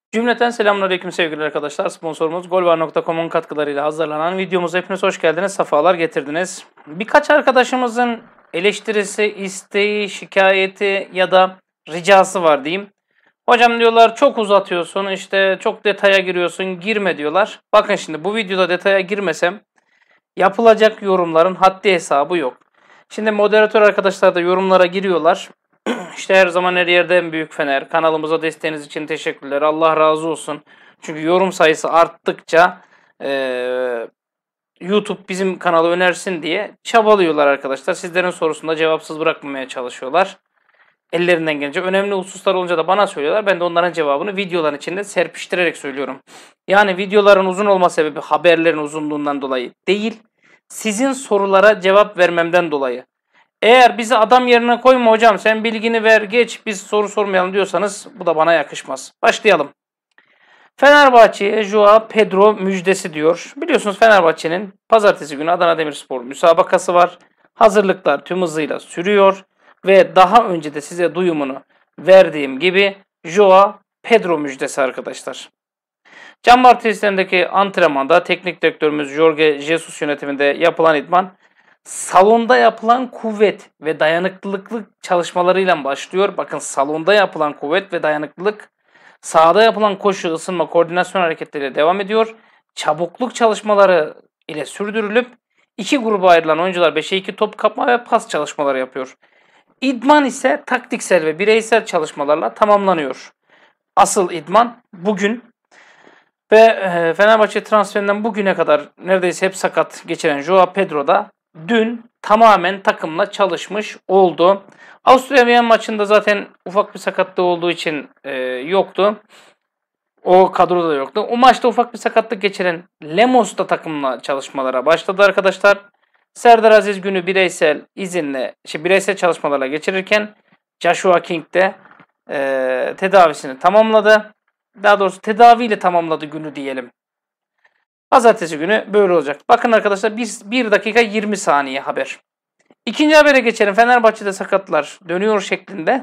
Cümleten selamünaleyküm sevgili arkadaşlar. Sponsorumuz Golvar.com'un katkılarıyla hazırlanan videomuza hepiniz hoş geldiniz, sefalar getirdiniz. Birkaç arkadaşımızın eleştirisi, isteği, şikayeti ya da ricası var diyeyim. Hocam diyorlar çok uzatıyorsun, işte çok detaya giriyorsun, girme diyorlar. Bakın şimdi bu videoda detaya girmesem yapılacak yorumların haddi hesabı yok. Şimdi moderatör arkadaşlar da yorumlara giriyorlar. İşte her zaman her yerde en büyük Fener. Kanalımıza desteğiniz için teşekkürler. Allah razı olsun. Çünkü yorum sayısı arttıkça YouTube bizim kanalı önersin diye çabalıyorlar arkadaşlar. Sizlerin sorusunu da cevapsız bırakmamaya çalışıyorlar. Ellerinden gelince. Önemli hususlar olunca da bana söylüyorlar. Ben de onların cevabını videoların içinde serpiştirerek söylüyorum. Yani videoların uzun olma sebebi haberlerin uzunluğundan dolayı değil. Sizin sorulara cevap vermemden dolayı. Eğer bizi adam yerine koyma hocam sen bilgini ver geç biz soru sormayalım diyorsanız bu da bana yakışmaz. Başlayalım. Fenerbahçe'ye Joao Pedro müjdesi diyor. Biliyorsunuz Fenerbahçe'nin pazartesi günü Adana Demirspor müsabakası var. Hazırlıklar tüm hızıyla sürüyor. Ve daha önce de size duyumunu verdiğim gibi Joao Pedro müjdesi arkadaşlar. Can Martins'teki antrenmanda teknik direktörümüz Jorge Jesus yönetiminde yapılan idman salonda yapılan kuvvet ve dayanıklılık çalışmalarıyla başlıyor. Bakın salonda yapılan kuvvet ve dayanıklılık, sahada yapılan koşu, ısınma, koordinasyon hareketleriyle devam ediyor. Çabukluk çalışmaları ile sürdürülüp iki gruba ayrılan oyuncular 5'e 2 top kapma ve pas çalışmaları yapıyor. İdman ise taktiksel ve bireysel çalışmalarla tamamlanıyor. Asıl idman bugün ve Fenerbahçe transferinden bugüne kadar neredeyse hep sakat geçiren Joao Pedro da dün tamamen takımla çalışmış oldu. Avusturya Viyana maçında zaten ufak bir sakatlığı olduğu için yoktu. O kadroda da yoktu. O maçta ufak bir sakatlık geçiren Lemos da takımla çalışmalara başladı arkadaşlar. Serdar Aziz günü bireysel çalışmalarla geçirirken Joshua King de tedavisini tamamladı. Daha doğrusu tedaviyle tamamladı günü diyelim. Pazartesi günü böyle olacak. Bakın arkadaşlar 1 dakika 20 saniye haber. İkinci habere geçelim. Fenerbahçe'de sakatlar dönüyor şeklinde.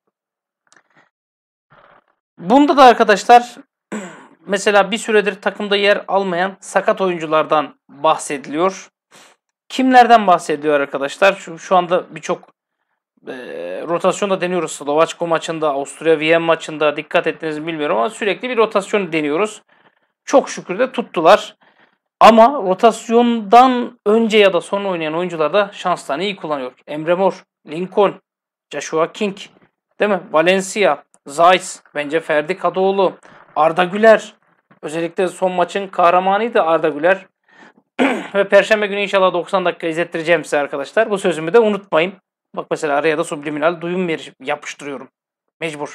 Bunda da arkadaşlar mesela bir süredir takımda yer almayan sakat oyunculardan bahsediliyor. Kimlerden bahsediyor arkadaşlar? Şu anda birçok rotasyonda deniyoruz. Slovaçko maçında, Avusturya Viyana maçında dikkat ettiniz mi bilmiyorum ama sürekli bir rotasyon deniyoruz. Çok şükür de tuttular. Ama rotasyondan önce ya da sonra oynayan oyuncular da şanslarını iyi kullanıyor. Emre Mor, Lincoln, Joshua King, değil mi? Valencia, Zayt, bence Ferdi Kadıoğlu, Arda Güler. Özellikle son maçın kahramanıydı Arda Güler. Ve Perşembe günü inşallah 90 dakika izlettireceğim size arkadaşlar. Bu sözümü de unutmayın. Bak mesela araya da subliminal duyum yapıştırıyorum. Mecbur.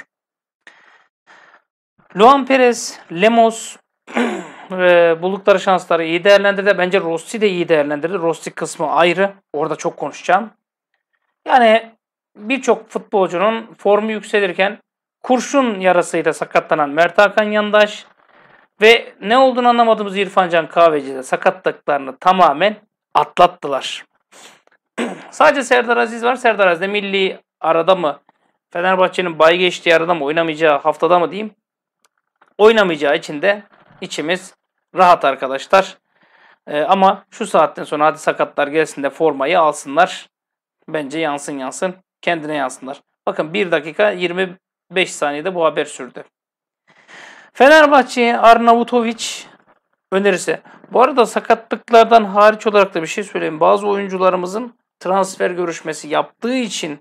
Luan Perez, Lemos buldukları şansları iyi değerlendirdi. Bence Rossi de iyi değerlendirdi. Rossi kısmı ayrı. Orada çok konuşacağım. Yani birçok futbolcunun formu yükselirken kurşun yarasıyla sakatlanan Mert Hakan Yandaş ve ne olduğunu anlamadığımız İrfan Can Kahveci de sakatlıklarını tamamen atlattılar. Sadece Serdar Aziz var. Serdar Aziz de milli arada mı? Fenerbahçe'nin bay geçtiği arada mı? Oynamayacağı haftada mı diyeyim? Oynamayacağı için de içimiz rahat arkadaşlar. Ama şu saatten sonra hadi sakatlar gelsin de formayı alsınlar. Bence yansın. Kendine yansınlar. Bakın 1 dakika 25 saniyede bu haber sürdü. Fenerbahçe Arnautovic önerisi. Bu arada sakatlıklardan hariç olarak da bir şey söyleyeyim. Bazı oyuncularımızın transfer görüşmesi yaptığı için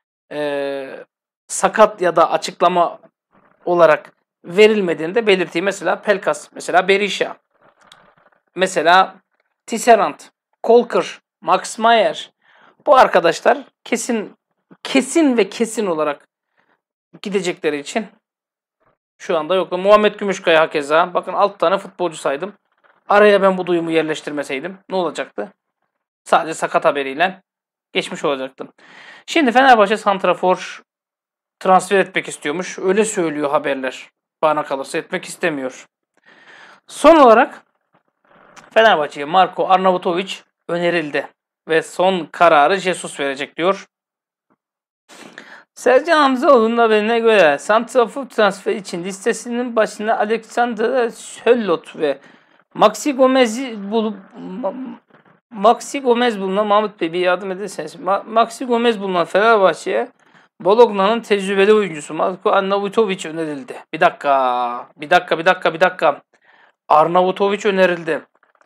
sakat ya da açıklama olarak verilmediğini de belirteyim. Mesela Pelkas, mesela Berisha, mesela Tisserand, Kolker, Max Meyer. Bu arkadaşlar kesin olarak gidecekleri için şu anda yok. Muhammed Gümüşkaya hakeza. Bakın 6 tane futbolcu saydım. Araya ben bu duyumu yerleştirmeseydim ne olacaktı? Sadece sakat haberiyle geçmiş olacaktım. Şimdi Fenerbahçe santrafor transfer etmek istiyormuş. Öyle söylüyor haberler. Bana kalırsa etmek istemiyor. Son olarak Fenerbahçe'ye Marko Arnautovic önerildi. Ve son kararı Jesus verecek diyor. Sercan Hamzaoğlu'nun haberine göre santrafor transfer için listesinin başında Alexander Sörloth ve Maxi Gomez'i bulup Maxi Gomez bulunan Mahmut Bey bir yardım ederseniz. Maxi Gomez bulunan Fenerbahçe'ye Bologna'nın tecrübeli oyuncusu Marko Arnautovic önerildi. Bir dakika. Arnautovic önerildi.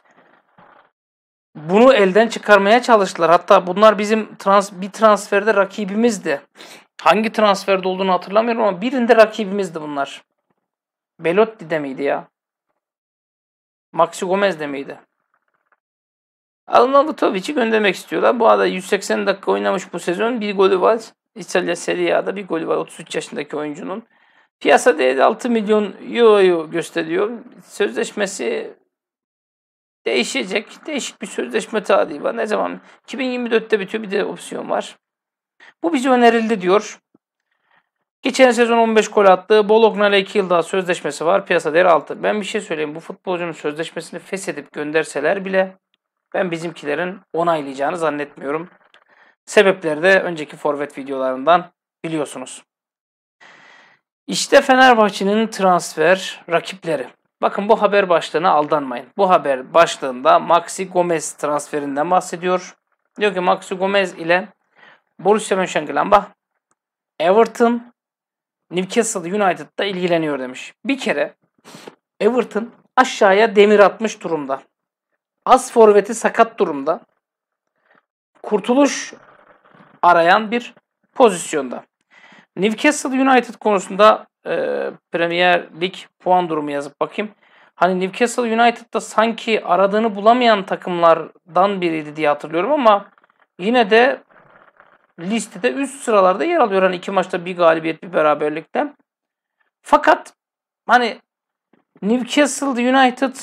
Bunu elden çıkarmaya çalıştılar. Hatta bunlar bizim bir transferde rakibimizdi. Hangi transferde olduğunu hatırlamıyorum ama birinde rakibimizdi bunlar. Belotti'de miydi ya? Maxi Gomez'de miydi? Arnautovic'i göndermek istiyorlar. Bu arada 180 dakika oynamış bu sezon. Bir golü var. İtalya Serie A'da bir golü var 33 yaşındaki oyuncunun. Piyasa değeri 6 milyon euroyu gösteriyor. Sözleşmesi değişecek. Değişik bir sözleşme tarihi var. Ne zaman? 2024'te bitiyor. Bir de opsiyon var. Bu bize önerildi diyor. Geçen sezon 15 gol attı. Bologna ile 2 yıl daha sözleşmesi var. Piyasa değeri 6. Ben bir şey söyleyeyim. Bu futbolcunun sözleşmesini feshedip gönderseler bile ben bizimkilerin onaylayacağını zannetmiyorum. Sebepleri de önceki forvet videolarından biliyorsunuz. İşte Fenerbahçe'nin transfer rakipleri. Bakın bu haber başlığına aldanmayın. Bu haber başlığında Maxi Gomez transferinden bahsediyor. Diyor ki Maxi Gomez ile Borussia Mönchengladbach, Everton, Newcastle United'da ilgileniyor demiş. Bir kere Everton aşağıya demir atmış durumda. Az forveti sakat durumda. Kurtuluş arayan bir pozisyonda. Newcastle United konusunda Premier Lig puan durumu yazıp bakayım. Hani Newcastle United'da sanki aradığını bulamayan takımlardan biriydi diye hatırlıyorum ama yine de listede üst sıralarda yer alıyor. Hani 2 maçta bir galibiyet bir beraberlikte. Fakat hani Newcastle United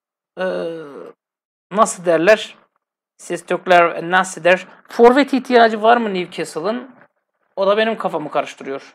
nasıl derler? Ses Türkler nasıl der? Forvet ihtiyacı var mı Newcastle'ın? O da benim kafamı karıştırıyor.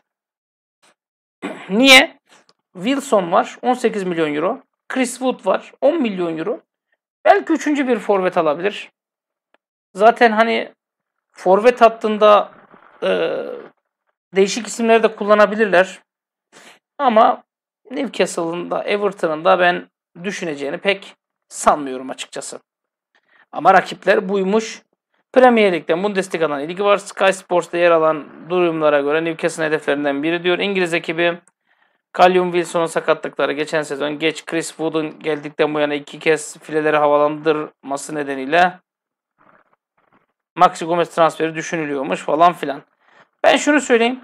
Niye? Wilson var 18 milyon euro. Chris Wood var 10 milyon euro. Belki üçüncü bir forvet alabilir. Zaten hani forvet hattında değişik isimleri de kullanabilirler. Ama Newcastle'ın da Everton'ın da ben düşüneceğini pek sanmıyorum açıkçası. Ama rakipler buymuş. Premier Lig'den Bundesliga'dan ilgi var. Sky Sports'ta yer alan durumlara göre Newcastle'ın hedeflerinden biri diyor. İngiliz ekibi Callum Wilson'un sakatlıkları geçen sezon geç Chris Wood'un geldikten bu yana 2 kez fileleri havalandırması nedeniyle Maxi Gomez transferi düşünülüyormuş falan filan. Ben şunu söyleyeyim.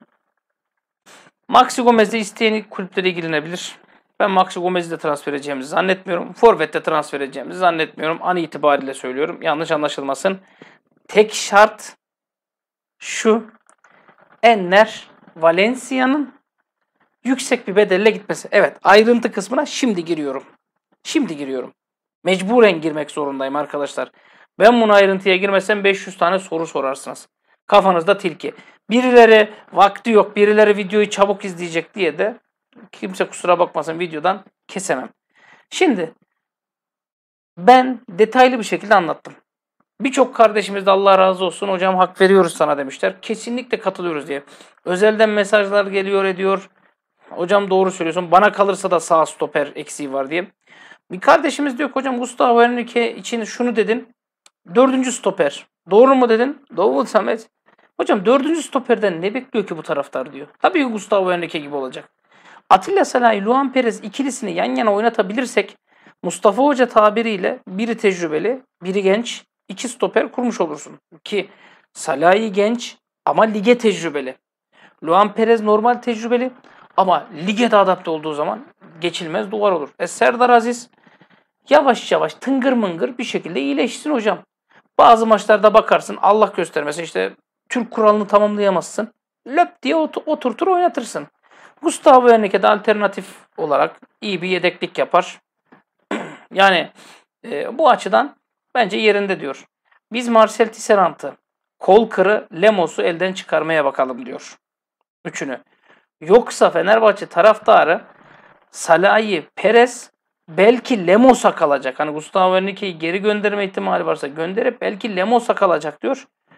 Maxi Gomez'de isteyen kulüplere ilgilenebilir. Ben Maxi Gomez'i de transfer edeceğimizi zannetmiyorum. Forvet'te transfer edeceğimizi zannetmiyorum. An itibariyle söylüyorum. Yanlış anlaşılmasın. Tek şart şu. Enner Valencia'nın yüksek bir bedelle gitmesi. Evet, ayrıntı kısmına şimdi giriyorum. Mecburen girmek zorundayım arkadaşlar. Ben bunu ayrıntıya girmesem 500 tane soru sorarsınız. Kafanızda tilki. Birileri vakti yok, birileri videoyu çabuk izleyecek diye de kimse kusura bakmasın videodan kesemem. Şimdi ben detaylı bir şekilde anlattım. Birçok kardeşimiz de Allah razı olsun hocam hak veriyoruz sana demişler. Kesinlikle katılıyoruz diye. Özelden mesajlar geliyor ediyor. Hocam doğru söylüyorsun. Bana kalırsa da sağ stoper eksiği var diye. Bir kardeşimiz diyor ki hocam Gustavo Henrique için şunu dedin. 4. stoper. Doğru mu dedin? Doğru Samet. Hocam 4. stoperden ne bekliyor ki bu taraftar diyor. Tabii ki Gustavo Henrique gibi olacak. Atilla Salahi, Luan Perez ikilisini yan yana oynatabilirsek Mustafa Hoca tabiriyle biri tecrübeli, biri genç, 2 stoper kurmuş olursun. Ki Salahi genç ama lige tecrübeli. Luan Perez normal tecrübeli ama lige de adapte olduğu zaman geçilmez duvar olur. Serdar Aziz yavaş yavaş tıngır mıngır bir şekilde iyileşsin hocam. Bazı maçlarda bakarsın Allah göstermesin işte Türk kuralını tamamlayamazsın. Löp diye oturtur oynatırsın. Gustavo Henrique de alternatif olarak iyi bir yedeklik yapar. Yani bu açıdan bence yerinde diyor. Biz Marcel Tisserand'ı, Kolkır'ı, Lemos'u elden çıkarmaya bakalım diyor. Üçünü. Yoksa Fenerbahçe taraftarı Salahi, Perez belki Lemos'a kalacak. Hani Gustavo Henrique'yi geri gönderme ihtimali varsa gönderip belki Lemos'a kalacak diyor.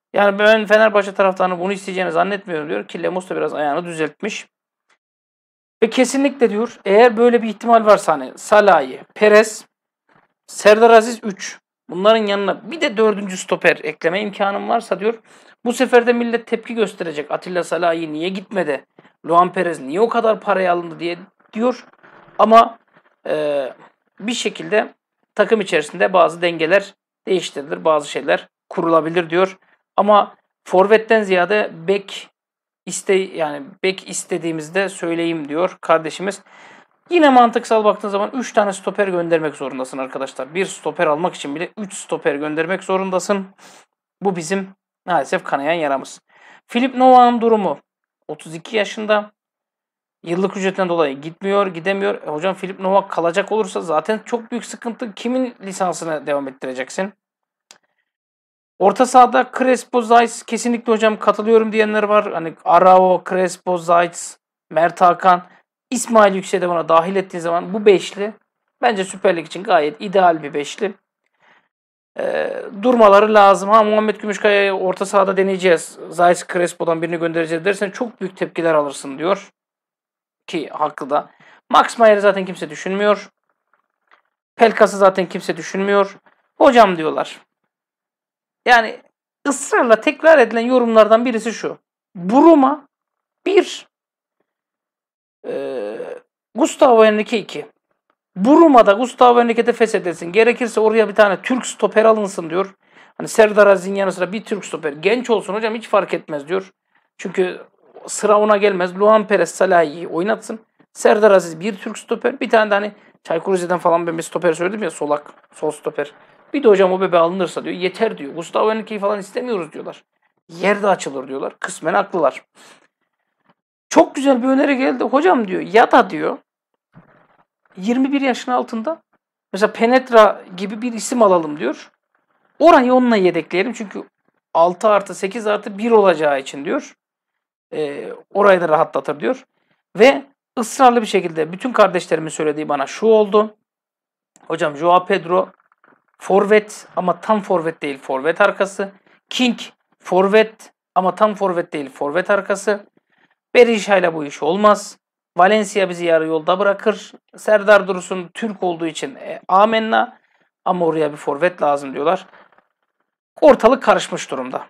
Yani ben Fenerbahçe taraftarının bunu isteyeceğini zannetmiyorum diyor ki Lemos da biraz ayağını düzeltmiş. Ve kesinlikle diyor eğer böyle bir ihtimal varsa hani Salahi, Perez, Serdar Aziz 3. Bunların yanına bir de 4. stoper ekleme imkanım varsa diyor. Bu sefer de millet tepki gösterecek. Atilla Salahi niye gitmedi? Luan Perez niye o kadar paraya alındı diye diyor. Ama bir şekilde takım içerisinde bazı dengeler değiştirilir. Bazı şeyler kurulabilir diyor. Ama forvetten ziyade bek istediğimizde söyleyeyim diyor kardeşimiz. Yine mantıksal baktığın zaman 3 tane stoper göndermek zorundasın arkadaşlar. Bir stoper almak için bile 3 stoper göndermek zorundasın. Bu bizim maalesef kanayan yaramız. Filip Novak'ın durumu 32 yaşında. Yıllık ücretten dolayı gidemiyor. Hocam Filip Novak kalacak olursa zaten çok büyük sıkıntı. Kimin lisansını devam ettireceksin? Orta sahada Crespo, Zayt kesinlikle hocam katılıyorum diyenler var. Hani Arao, Crespo, Zayt, Mert Hakan, İsmail Yüksek'i de buna dahil ettiği zaman bu beşli bence Süper Lig için gayet ideal bir beşli. Durmaları lazım. Muhammed Gümüşkaya'yı orta sahada deneyeceğiz. Zayt, Crespo'dan birini göndereceğiz dersen çok büyük tepkiler alırsın diyor. Ki haklı da. Max Mayer'i zaten kimse düşünmüyor. Pelkas'ı zaten kimse düşünmüyor. Hocam diyorlar. Yani ısrarla tekrar edilen yorumlardan birisi şu. Buruma 1, Gustavo Henrique 2. Buruma'da Gustavo Henrique'de feshedilsin. Gerekirse oraya bir tane Türk stoper alınsın diyor. Hani Serdar Aziz'in yanı sıra bir Türk stoper. Genç olsun hocam hiç fark etmez diyor. Çünkü sıra ona gelmez. Luan Perez Salahi'yi oynatsın. Serdar Aziz bir Türk stoper. Bir tane de hani Çaykur Rize'den falan ben bir stoper söyledim ya sol stoper. Bir de hocam o bebe alınırsa diyor yeter diyor. Gustavo Henrique'yi falan istemiyoruz diyorlar. Yer de açılır diyorlar. Kısmen haklılar. Çok güzel bir öneri geldi. Hocam diyor ya da diyor 21 yaşın altında mesela Penetra gibi bir isim alalım diyor. Orayı onunla yedekleyelim. Çünkü 6+8+1 olacağı için diyor. Orayı da rahatlatır diyor. Ve ısrarlı bir şekilde bütün kardeşlerimin söylediği bana şu oldu. Hocam Joao Pedro forvet ama tam forvet değil forvet arkası. King forvet ama tam forvet değil forvet arkası. Berisha'yla bu iş olmaz. Valencia bizi yarı yolda bırakır. Serdar Dursun Türk olduğu için amenna. Ama oraya bir forvet lazım diyorlar. Ortalık karışmış durumda.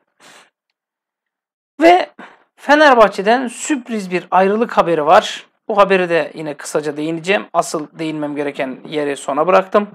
Ve Fenerbahçe'den sürpriz bir ayrılık haberi var. Bu haberi de yine kısaca değineceğim. Asıl değinmem gereken yeri sona bıraktım.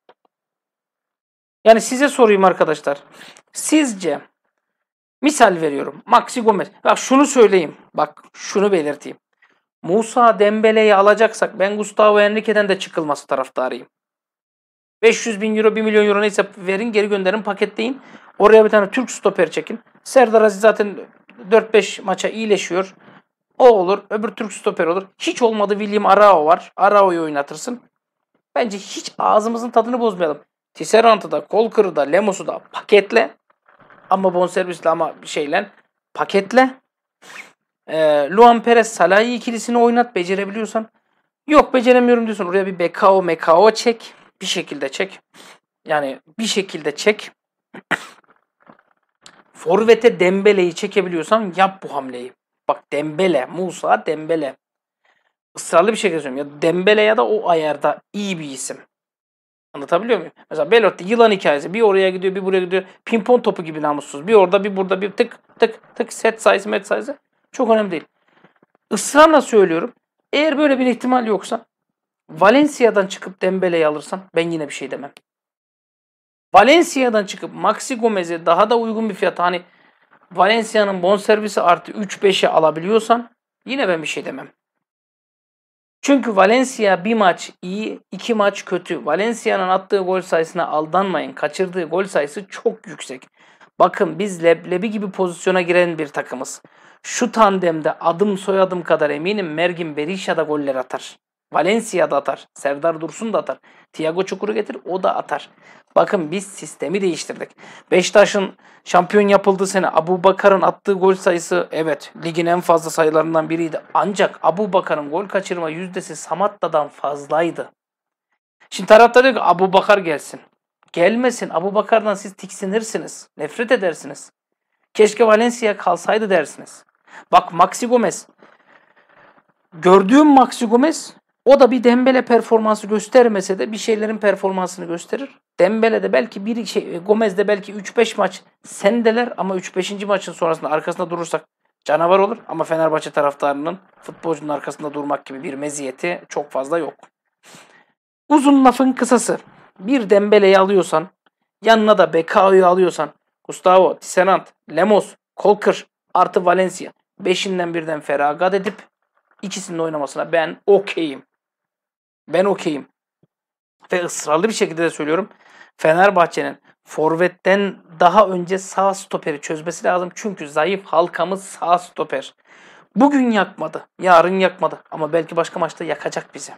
Yani size sorayım arkadaşlar. Sizce misal veriyorum. Maxi Gomez. Bak şunu söyleyeyim. Bak şunu belirteyim. Musa Dembele'yi alacaksak ben Gustavo Henrique'den de çıkılması taraftarıyım. 500 bin euro 1 milyon euro neyse verin geri gönderin paketleyin. Oraya bir tane Türk stoper çekin. Serdar Aziz zaten 4-5 maça iyileşiyor. O olur. Öbür Türk stoper olur. Hiç olmadı William Arao var. Arao'yu oynatırsın. Bence hiç ağzımızın tadını bozmayalım. Tisserant'ı da, Kolkır'ı da, Lemos'u da paketle. Ama bonservisle ama şeyle paketle. Luan Perez Salahi ikilisini oynat becerebiliyorsan. Yok beceremiyorum diyorsun. Oraya bir Mekao çek. Bir şekilde çek. Yani bir şekilde çek. Forvet'e Dembele'yi çekebiliyorsan yap bu hamleyi. Bak Dembele, Musa Dembele. Israrlı bir şekilde söylüyorum. Ya Dembele ya da o ayarda iyi bir isim. Anlatabiliyor muyum? Mesela Belotti yılan hikayesi. Bir oraya gidiyor, bir buraya gidiyor. Pimpon topu gibi namussuz. Bir orada, bir burada, bir tık tık tık set size. Çok önemli değil. Israrla söylüyorum. Eğer böyle bir ihtimal yoksa Valencia'dan çıkıp Dembele'yi alırsan ben yine bir şey demem. Valencia'dan çıkıp Maxi Gomez'e daha da uygun bir fiyata hani Valencia'nın bonservisi artı 3-5'e alabiliyorsan yine ben bir şey demem. Çünkü Valencia bir maç iyi, 2 maç kötü. Valencia'nın attığı gol sayısına aldanmayın. Kaçırdığı gol sayısı çok yüksek. Bakın biz leblebi gibi pozisyona giren bir takımız. Şu tandemde adım soyadım kadar eminim Mergin Berisha da goller atar. Valencia da atar. Serdar Dursun da atar. Thiago Çukur'u getir o da atar. Bakın biz sistemi değiştirdik. Beşiktaş'ın şampiyon yapıldığı sene Abubakar'ın attığı gol sayısı evet ligin en fazla sayılarından biriydi. Ancak Abubakar'ın gol kaçırma yüzdesi Samatta'dan fazlaydı. Şimdi taraftar diyor ki Abubakar gelsin. Gelmesin. Abubakar'dan siz tiksinirsiniz. Nefret edersiniz. Keşke Valencia kalsaydı dersiniz. Bak Maxi Gomez. Gördüğüm Maxi Gomez o da bir Dembele performansı göstermese de bir şeylerin performansını gösterir. Dembele de belki Gomez de belki 3-5 maç sendeler ama 3-5. maçın sonrasında arkasında durursak canavar olur. Ama Fenerbahçe taraftarının futbolcunun arkasında durmak gibi bir meziyeti çok fazla yok. Uzun lafın kısası. Bir Dembele'yi alıyorsan, yanına da Bekao'yu alıyorsan, Gustavo, Tisserand, Lemos, Kolkır artı Valencia. Beşinden birden feragat edip ikisinin oynamasına ben okeyim. Ben okeyim. Ve ısrarlı bir şekilde de söylüyorum. Fenerbahçe'nin forvetten daha önce sağ stoperi çözmesi lazım. Çünkü zayıf halkamız sağ stoper. Bugün yakmadı. Yarın yakmadı. Ama belki başka maçta yakacak bizi.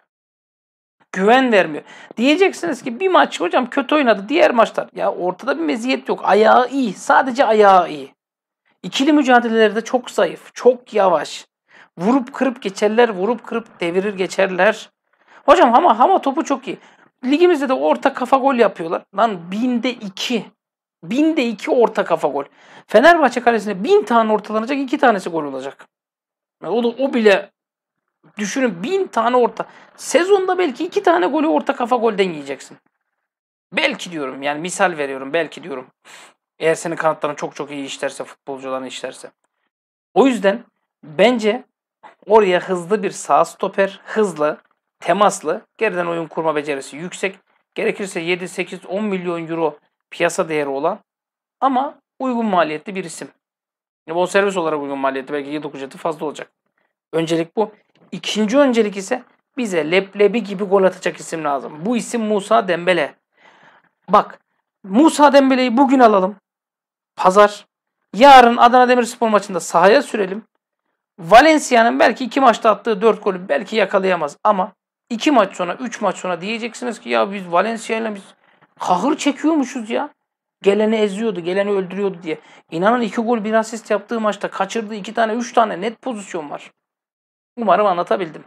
Güven vermiyor. Diyeceksiniz ki bir maç hocam kötü oynadı. Diğer maçlar. Ya ortada bir meziyet yok. Ayağı iyi. Sadece ayağı iyi. İkili mücadelelerde çok zayıf. Çok yavaş. Vurup kırıp geçerler. Vurup kırıp devirir geçerler. Hocam ama topu çok iyi. Ligimizde de orta kafa gol yapıyorlar. Lan 1000'de 2. 1000'de 2 orta kafa gol. Fenerbahçe kalesine 1000 tane ortalanacak, 2 tanesi gol olacak. Yani o bile düşünün 1000 tane orta. Sezonda belki 2 tane golü orta kafa golden yiyeceksin. Belki diyorum yani misal veriyorum belki diyorum. Eğer senin kanatların çok iyi işlerse, futbolcuların işlerse. O yüzden bence oraya hızlı bir sağ stoper, hızlı, temaslı, geriden oyun kurma becerisi yüksek. Gerekirse 7, 8, 10 milyon euro piyasa değeri olan ama uygun maliyetli bir isim. Bonservis olarak uygun maliyetli belki yıllık ücreti fazla olacak. Öncelik bu. İkinci öncelik ise bize leblebi gibi gol atacak isim lazım. Bu isim Musa Dembele. Bak Musa Dembele'yi bugün alalım. Pazar. Yarın Adana Demirspor maçında sahaya sürelim. Valencia'nın belki 2 maçta attığı 4 golü belki yakalayamaz ama 2 maç sonra 3 maç sonra diyeceksiniz ki ya biz Valencia'yla biz kahır çekiyormuşuz ya. Geleni eziyordu, geleni öldürüyordu diye. İnanın 2 gol 1 asist yaptığı maçta kaçırdığı 2 tane 3 tane net pozisyon var. Umarım anlatabildim.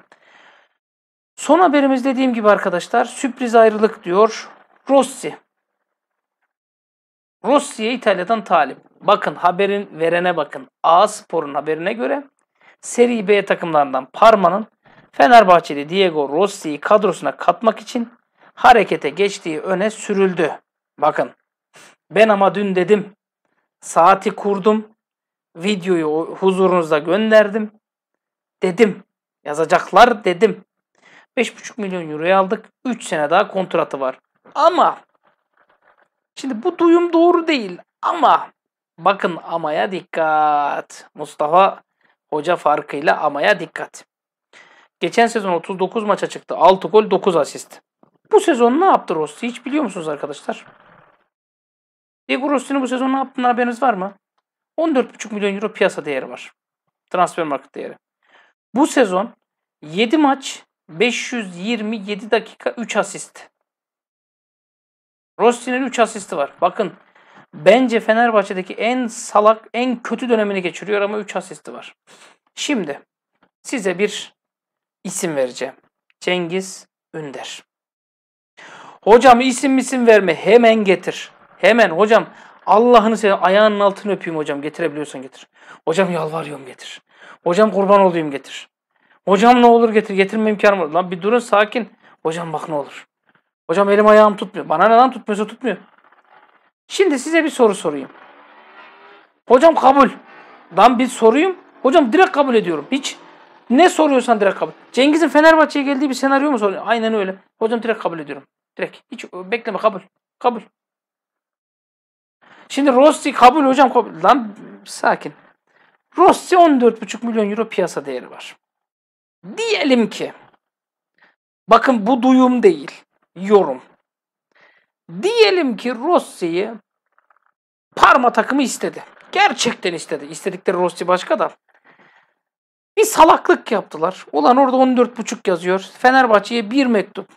Son haberimiz dediğim gibi arkadaşlar sürpriz ayrılık diyor Rossi. Rossi'ye İtalya'dan talip. Bakın haberin verene bakın. A Spor'un haberine göre Serie B takımlarından Parma'nın Fenerbahçeli Diego Rossi'yi kadrosuna katmak için harekete geçtiği öne sürüldü. Bakın ben ama dün dedim saati kurdum videoyu huzurunuzda gönderdim dedim yazacaklar dedim 5,5 milyon euroya aldık 3 sene daha kontratı var ama şimdi bu duyum doğru değil ama bakın amaya dikkat Mustafa Hoca farkıyla amaya dikkat. Geçen sezon 39 maça çıktı. 6 gol 9 asist. Bu sezon ne yaptı Rossi? Hiç biliyor musunuz arkadaşlar? Diego Rossi'nin bu sezon ne yaptığından haberiniz var mı? 14,5 milyon euro piyasa değeri var. Transfer market değeri. Bu sezon 7 maç 527 dakika 3 asist. Rossi'nin 3 asisti var. Bakın bence Fenerbahçe'deki en salak, en kötü dönemini geçiriyor ama 3 asisti var. Şimdi size bir isim vereceğim. Cengiz Ünder. Hocam isim verme. Hemen getir. Hemen hocam. Allah'ını seversen ayağının altını öpeyim hocam. Getirebiliyorsan getir. Hocam yalvarıyorum getir. Hocam kurban olayım getir. Hocam ne olur getir. Getirme imkanım var. Lan bir durun sakin. Hocam bak ne olur. Hocam elim ayağım tutmuyor. Bana ne lan tutmuyorsa tutmuyor. Şimdi size bir soru sorayım. Hocam kabul. Lan bir sorayım. Hocam direkt kabul ediyorum. Hiç ne soruyorsan direkt kabul. Cengiz'in Fenerbahçe'ye geldiği bir senaryo mu soruyor? Aynen öyle. Hocam direkt kabul ediyorum. Direkt. Hiç bekleme kabul. Kabul. Şimdi Rossi kabul hocam kabul. Lan sakin. Rossi 14,5 milyon euro piyasa değeri var. Diyelim ki bakın bu duyum değil. Yorum. Diyelim ki Rossi'yi Parma takımı istedi. Gerçekten istedi. İstedikleri Rossi başka da. Bir salaklık yaptılar. Ulan orada 14,5 yazıyor. Fenerbahçe'ye bir mektup.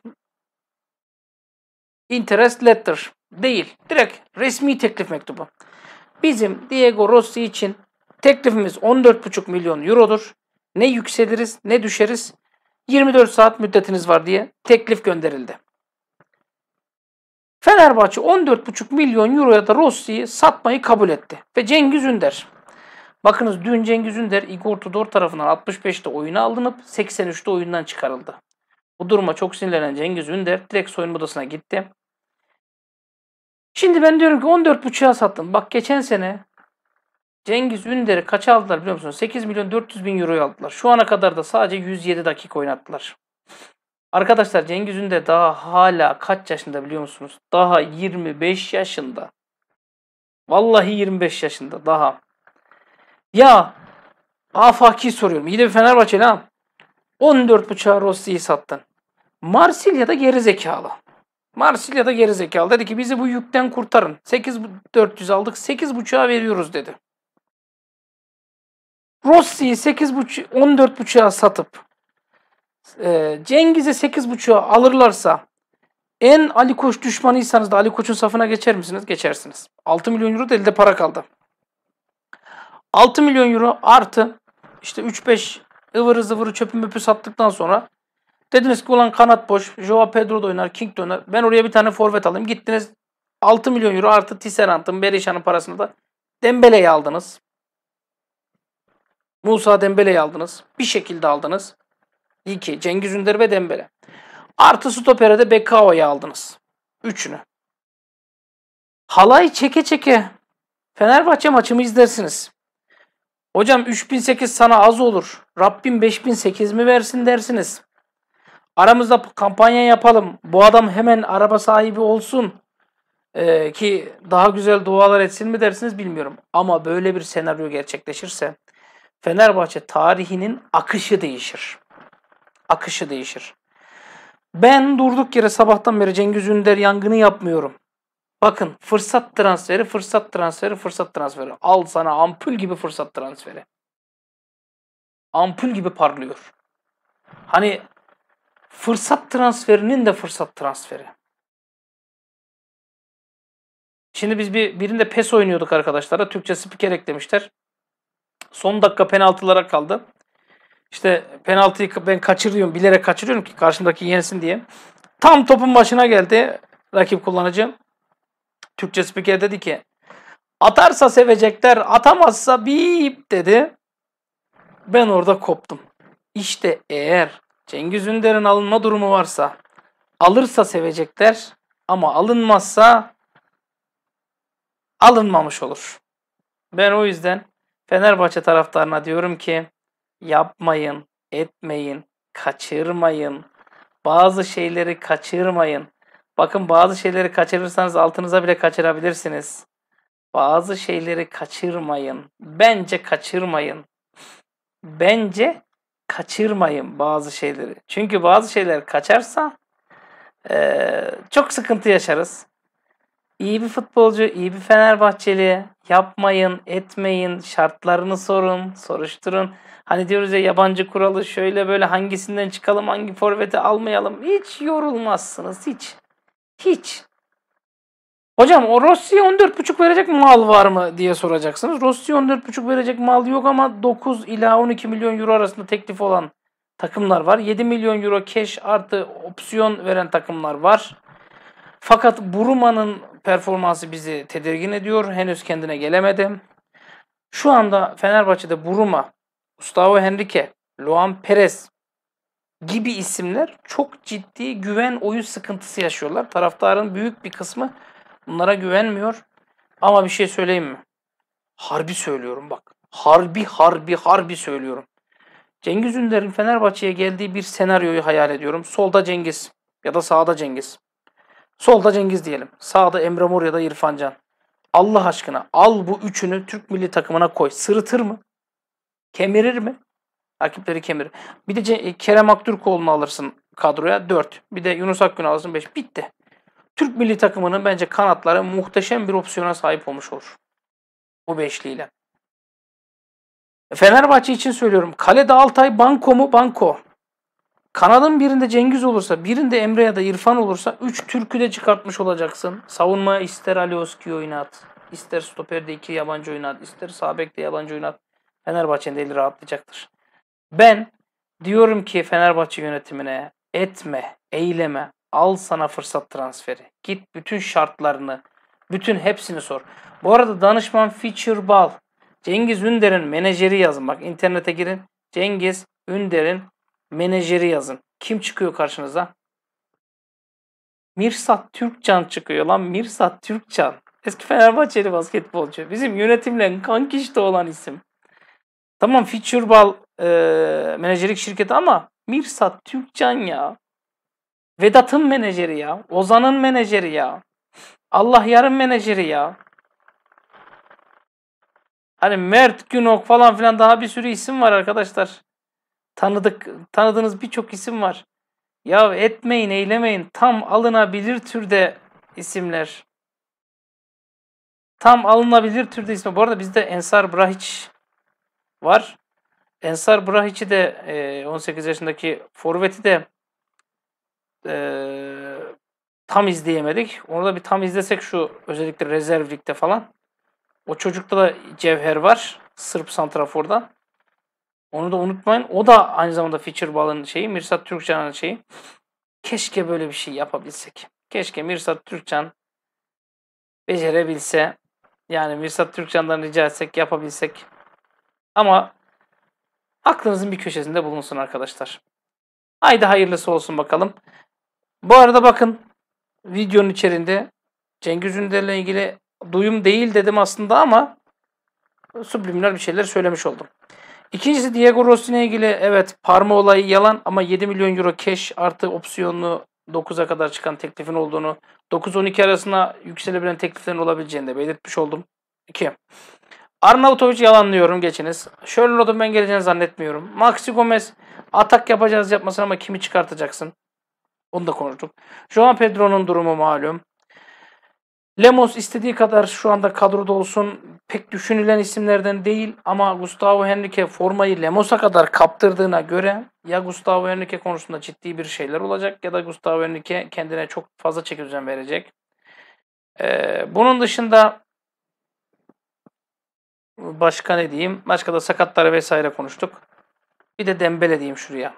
Interest letter. Değil. Direkt resmi teklif mektubu. Bizim Diego Rossi için teklifimiz 14,5 milyon eurodur. Ne yükseliriz ne düşeriz. 24 saat müddetiniz var diye teklif gönderildi. Fenerbahçe 14,5 milyon euroya da Rossi'yi satmayı kabul etti. Ve Cengiz Ünder. Bakınız dün Cengiz Ünder Igor Tudor tarafından 65'te oyuna alınıp 83'te oyundan çıkarıldı. Bu duruma çok sinirlenen Cengiz Ünder direkt soyunma odasına gitti. Şimdi ben diyorum ki 14,5'a sattın. Bak geçen sene Cengiz Ünder'i kaça aldılar biliyor musunuz? 8 milyon 400 bin euroya aldılar. Şu ana kadar da sadece 107 dakika oynattılar. Arkadaşlar Cengiz Ünder daha hala kaç yaşında biliyor musunuz? Daha 25 yaşında. Vallahi 25 yaşında daha. Ya afaki soruyorum. İyi de bir Fenerbahçeli ha. 14,5'a Rossi'yi sattın. Marsilya'da geri zekalı. Marsilya'da geri zekalı. Dedi ki bizi bu yükten kurtarın. 8.400 aldık. 8,5'a veriyoruz dedi. Rossi'yi 14,5'a satıp Cengiz'e 8,5'a alırlarsa en Ali Koç düşmanıysanız da Ali Koç'un safına geçer misiniz? Geçersiniz. 6 milyon euro da elde para kaldı. 6 milyon euro artı işte 3-5 ıvırı zıvırı çöpü möpü sattıktan sonra dediniz ki ulan kanat boş. Joao Pedro da oynar, King de oynar. Ben oraya bir tane forvet alayım. Gittiniz 6 milyon euro artı Tisserant'ın, Berisha'nın parasını da Dembele'yi aldınız. Musa Dembele'yi aldınız. Bir şekilde aldınız. İyi ki Cengiz Ünder ve Dembele. Artı stopere de Bekao'yu aldınız. Üçünü. Halay çeke çeke Fenerbahçe maçımı izlersiniz. Hocam 3008 sana az olur. Rabbim 5008 mi versin dersiniz. Aramızda kampanya yapalım. Bu adam hemen araba sahibi olsun. Ki daha güzel dualar etsin mi dersiniz bilmiyorum. Ama böyle bir senaryo gerçekleşirse Fenerbahçe tarihinin akışı değişir. Akışı değişir. Ben durduk yere sabahtan beri Cengiz Ünder yangını yapmıyorum. Bakın fırsat transferi, fırsat transferi, fırsat transferi. Al sana ampul gibi fırsat transferi. Ampul gibi parlıyor. Hani fırsat transferinin de fırsat transferi. Şimdi biz birinde PES oynuyorduk arkadaşlara. Türkçe spiker eklemişler. Son dakika penaltılara kaldı. İşte penaltıyı ben kaçırıyorum. Bilerek kaçırıyorum ki karşımdaki yensin diye. Tam topun başına geldi rakip kullanıcı. Türkçe spiker dedi ki atarsa sevecekler, atamazsa bip dedi. Ben orada koptum. İşte eğer Cengiz Ünder'in alınma durumu varsa alırsa sevecekler ama alınmazsa alınmamış olur. Ben o yüzden Fenerbahçe taraftarına diyorum ki yapmayın, etmeyin, kaçırmayın. Bazı şeyleri kaçırmayın. Bakın bazı şeyleri kaçırırsanız altınıza bile kaçırabilirsiniz. Bazı şeyleri kaçırmayın. Bence kaçırmayın. Bence kaçırmayın bazı şeyleri. Çünkü bazı şeyler kaçarsa çok sıkıntı yaşarız. İyi bir futbolcu, iyi bir Fenerbahçeli yapmayın, etmeyin, şartlarını sorun, soruşturun. Hani diyoruz ya yabancı kuralı şöyle böyle hangisinden çıkalım, hangi forveti almayalım. Hiç yorulmazsınız, hiç. Hiç. Hocam o Rossi'ye 14,5 verecek mal var mı diye soracaksınız. Rossi'ye 14,5 verecek mal yok ama 9 ila 12 milyon euro arasında teklif olan takımlar var. 7 milyon euro cash artı opsiyon veren takımlar var. Fakat Bruma'nın performansı bizi tedirgin ediyor. Henüz kendine gelemedi. Şu anda Fenerbahçe'de Bruma, Gustavo Henrique, Luan Perez gibi isimler çok ciddi güven oyu sıkıntısı yaşıyorlar. Taraftarın büyük bir kısmı bunlara güvenmiyor. Ama bir şey söyleyeyim mi? Harbi söylüyorum bak. Harbi söylüyorum. Cengiz Ünder'in Fenerbahçe'ye geldiği bir senaryoyu hayal ediyorum. Solda Cengiz ya da sağda Cengiz. Solda Cengiz diyelim. Sağda Emre Mor ya da İrfan Can. Allah aşkına al bu üçünü Türk milli takımına koy. Sırıtır mı? Kemirir mi? Rakipleri kemirir. Bir de Kerem Aktürkoğlu'nu alırsın kadroya 4. Bir de Yunus Akgün'ü alırsın 5. Bitti. Türk milli takımının bence kanatları muhteşem bir opsiyona sahip olmuş olur. Bu beşliyle. Fenerbahçe için söylüyorum. Kalede Altay banko mu? Banko. Kanadın birinde Cengiz olursa, birinde Emre ya da İrfan olursa 3 Türk'ü de çıkartmış olacaksın. Savunmaya ister Alioski'yi oynat, ister stoperde 2 yabancı oynat, ister sağ bekte yabancı oynat. Fenerbahçe'nin de eli rahatlayacaktır. Ben diyorum ki Fenerbahçe yönetimine etme, eyleme, Al sana fırsat transferi. Git bütün şartlarını, bütün hepsini sor. Bu arada danışman Feature Bal. Cengiz Ünder'in menajeri yazın. Bak internete girin. Cengiz Ünder'in menajeri yazın. Kim çıkıyor karşınıza? Mirsat Türkcan çıkıyor lan. Mirsat Türkcan. Eski Fenerbahçeli basketbolcu. Bizim yönetimle kankişte olan isim. Tamam Feature Bal menajerlik şirketi ama Mirsat Türkcan ya. Vedat'ın menajeri ya. Ozan'ın menajeri ya. Allah yarın menajeri ya. Hani Mert Günok falan filan daha bir sürü isim var arkadaşlar. Tanıdığınız birçok isim var. Ya etmeyin, eylemeyin. Tam alınabilir türde isimler. Tam alınabilir türde isimler. Bu arada bizde Ensar Brahiç var. Ensar Brahiç'i de 18 yaşındaki forveti de tam izleyemedik. Onu da bir tam izlesek şu özellikle rezerv ligde falan. O çocukta da cevher var. Sırp santraforda. Onu da unutmayın. O da aynı zamanda Feature Ball'ın şeyi. Mirsat Türkcan'ın şeyi. Keşke böyle bir şey yapabilsek. Keşke Mirsat Türkcan becerebilse. Yani Mirsat Türkcan'dan rica etsek yapabilsek. Ama aklınızın bir köşesinde bulunsun arkadaşlar. Haydi hayırlısı olsun bakalım. Bu arada bakın videonun içerisinde Cengiz Ünder'le ilgili duyum değil dedim aslında ama subliminal bir şeyler söylemiş oldum. İkincisi Diego Rossi'ne ilgili evet Parma olayı yalan ama 7 milyon euro cash artı opsiyonlu 9'a kadar çıkan teklifin olduğunu 9-12 arasında yükselebilen tekliflerin olabileceğini de belirtmiş oldum. 2. Arnautovic yalanlıyorum geçiniz. Sherlock'un ben geleceğini zannetmiyorum. Maxi Gomez atak yapacağız yapmasın ama kimi çıkartacaksın? Onu da konuştuk. João Pedro'nun durumu malum. Lemos istediği kadar şu anda kadroda olsun. Pek düşünülen isimlerden değil ama Gustavo Henrique formayı Lemos'a kadar kaptırdığına göre ya Gustavo Henrique konusunda ciddi bir şeyler olacak ya da Gustavo Henrique kendine çok fazla çeki düzen verecek. Bunun dışında başka ne diyeyim? Başka da sakatları vesaire konuştuk. Bir de Dembele diyeyim şuraya.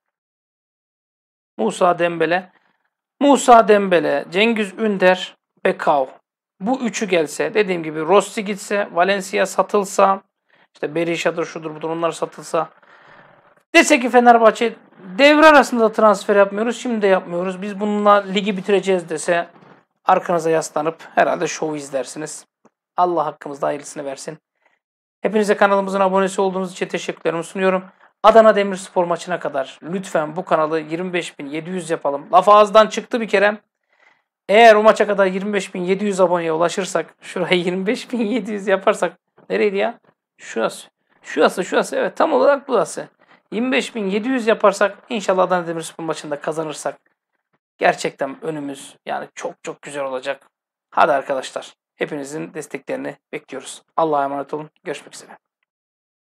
Musa Dembele, Cengiz Ünder, Bekao. Bu üçü gelse, dediğim gibi Rossi gitse, Valencia satılsa, işte Berisha'dır, şudur budur onlar satılsa. Dese ki Fenerbahçe devre arasında da transfer yapmıyoruz, şimdi de yapmıyoruz. Biz bununla ligi bitireceğiz dese arkanıza yaslanıp herhalde şovu izlersiniz. Allah hakkımızda hayırlısını versin. Hepinize kanalımızın abonesi olduğunuz için teşekkürlerimi sunuyorum. Adana Demirspor maçına kadar lütfen bu kanalı 25.700 yapalım. Laf ağızdan çıktı bir kere. Eğer o maça kadar 25.700 aboneye ulaşırsak, şurayı 25.700 yaparsak, nereydi ya? Şurası. Evet tam olarak burası. 25.700 yaparsak inşallah Adana Demirspor maçında kazanırsak gerçekten önümüz yani çok çok güzel olacak. Hadi arkadaşlar hepinizin desteklerini bekliyoruz. Allah'a emanet olun. Görüşmek üzere.